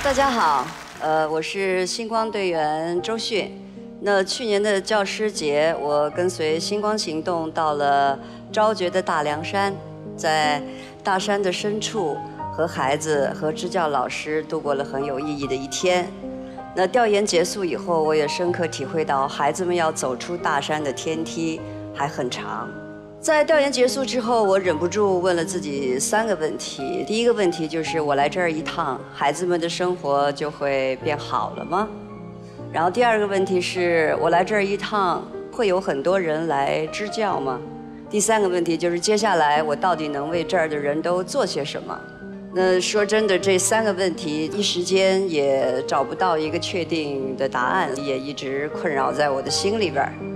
大家好，我是星光队员周迅。那去年的教师节，我跟随星光行动到了昭觉的大凉山，在大山的深处和孩子和支教老师度过了很有意义的一天。那调研结束以后，我也深刻体会到，孩子们要走出大山的天梯还很长。在调研结束之后，我忍不住问了自己3个问题。第一个问题就是：我来这儿一趟，孩子们的生活就会变好了吗？然后第2个问题是：我来这儿一趟，会有很多人来支教吗？第3个问题就是：接下来我到底能为这儿的人都做些什么？那说真的，这3个问题一时间也找不到一个确定的答案，也一直困扰在我的心里边。